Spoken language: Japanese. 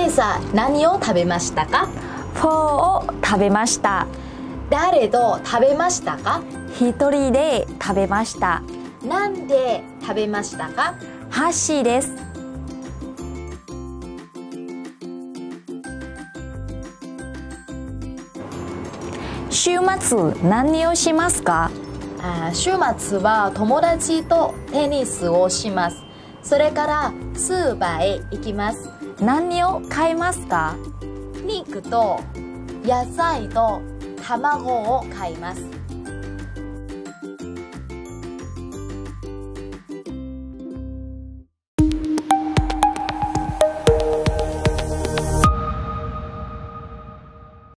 朝何を食べましたか？ フォーを食べました。 誰と食べましたか？ 一人で食べました。 なんで食べましたか？ 箸です。週末何をしますか？ 週末は友達とテニスをします。それからスーパーへ行きます。 何を買いますか？ 肉と野菜と卵を買います。